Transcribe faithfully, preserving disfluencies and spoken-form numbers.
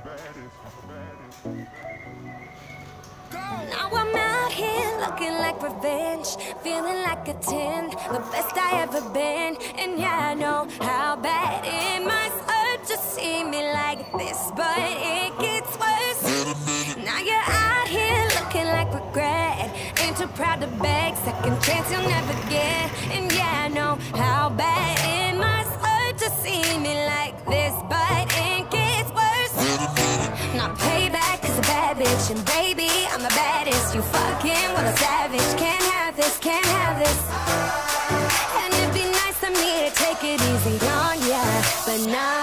Now I'm out here looking like revenge, feeling like a ten, the best I ever been. And yeah, I know how bad it must hurt to see me like this, but it gets worse. Now you're out here looking like regret, ain't too proud to beg, second chance you'll never get. And yeah, I know how bad it must hurt to see me like this, but it gets worse. Now payback is a bad bitch, and baby, I'm the baddest. You fucking with a savage, can't have this, can't have this. And it'd be nice of me to take it easy on ya, but nah.